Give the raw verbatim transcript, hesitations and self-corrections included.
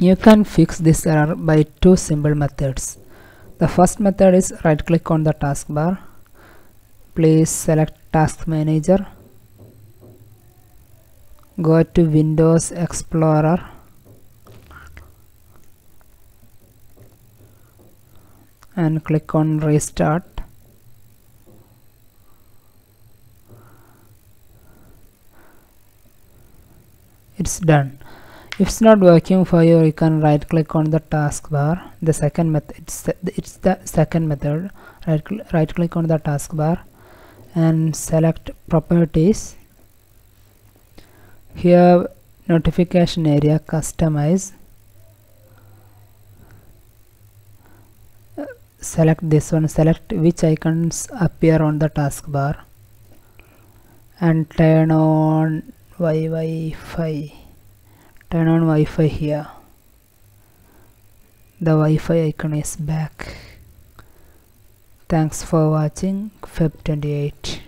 You can fix this error by two simple methods. The first method is right click on the taskbar. Please select Task Manager. Go to Windows Explorer. And click on Restart. It's done. If it's not working for you, you can right click on the taskbar. The second method, it's the, it's the second method. Right, cl right click on the taskbar and select Properties. Here, notification area, customize. Uh, select this one. Select which icons appear on the taskbar and turn on Wi-Fi. Turn on Wi-Fi here. The Wi-Fi icon is back. Thanks for watching. Feb twenty-eight.